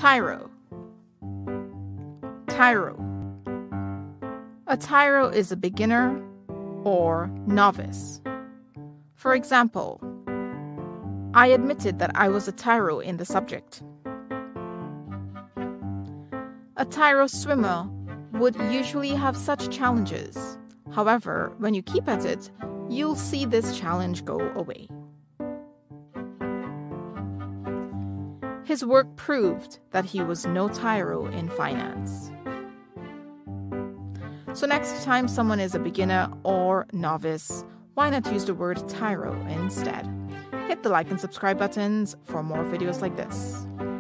Tyro. Tyro. A tyro is a beginner or novice. For example, I admitted that I was a tyro in the subject. A tyro swimmer would usually have such challenges. However, when you keep at it, you'll see this challenge go away. His work proved that he was no tyro in finance. So next time someone is a beginner or novice, why not use the word tyro instead? Hit the like and subscribe buttons for more videos like this.